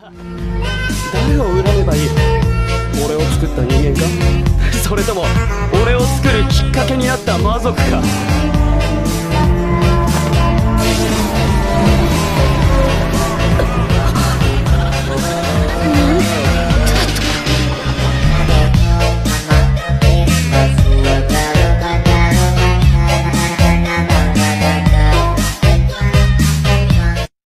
誰を恨めばいい？俺を作った人間か？それとも俺を作るきっ